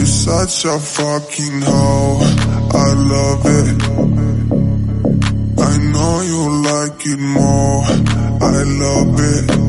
such a fucking hoe, I love it. I know you like it more, I love it.